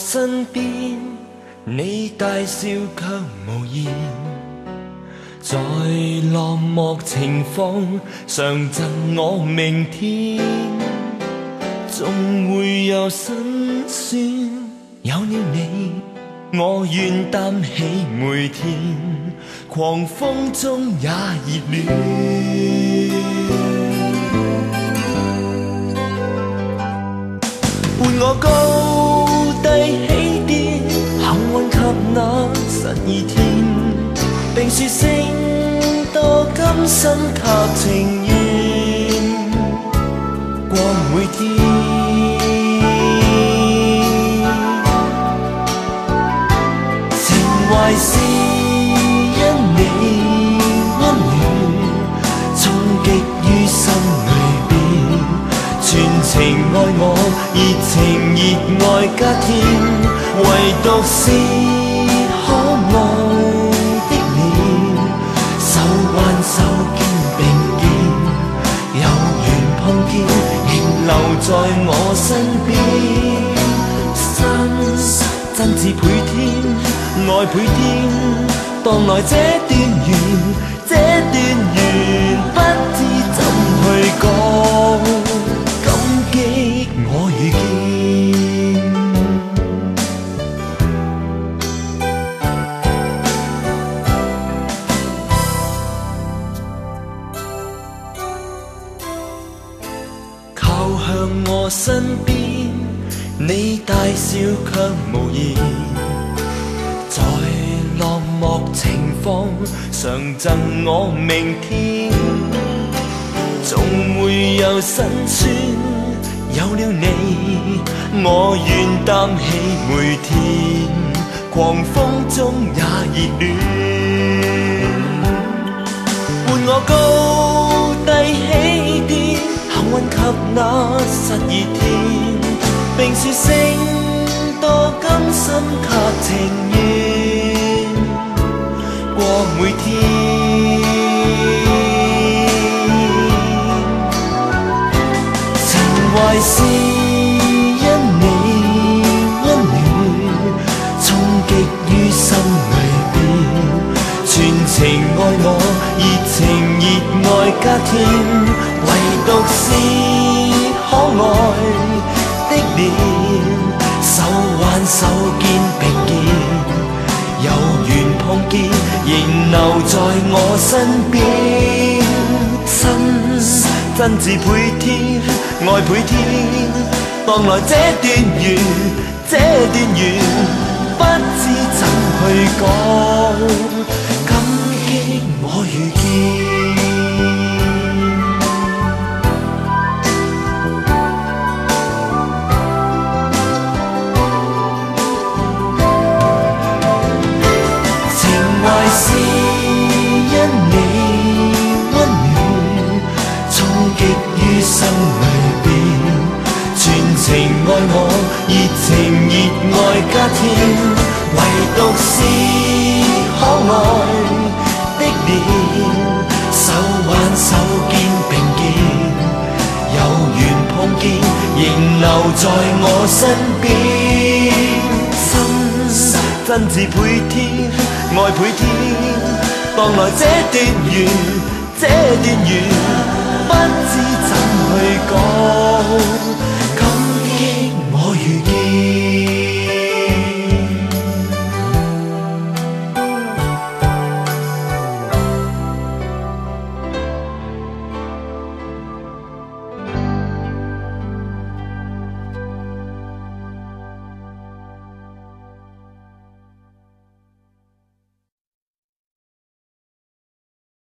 身边，你大笑却无言，在落寞情况常赠我明天，总会有辛酸。有了你，我愿担起每天，狂风中也热恋。伴我高低起跌，幸运及那12天，并说聲多甘心及情願，過每天。情懷是因你溫暖，衝擊於心裏邊，全情愛我，熱情熱愛加添，唯獨是可愛的臉，手挽手肩並肩，有緣碰見，仍留在我身邊。心真摯倍添，愛倍添，當來這段緣，這段緣不知怎去講，感激我遇見。靠向我身邊，你大笑卻無言，在落寞情況常贈我明天，總會有辛酸。有了你，我願擔起每天，狂風中也熱戀。伴我高低起跌，幸運及那12天，並說聲多甘心及情願，過每天。情懷是因你溫暖，衝擊於心裏邊，全情愛我，熱情熱愛加添，唯獨是可愛的臉，手挽手肩並肩，有緣碰見，仍留在我身邊。心真摯倍添，愛倍添，當來這段緣，這段緣不知怎去講，感激我遇見。是因你溫暖，衝擊於心裏邊，全情愛我，熱情熱愛加添，唯獨是可愛的臉，手挽手肩並肩，有緣碰見，仍留在我身邊。心真摯倍添，愛倍添，當來這段緣，這段緣不知怎去講。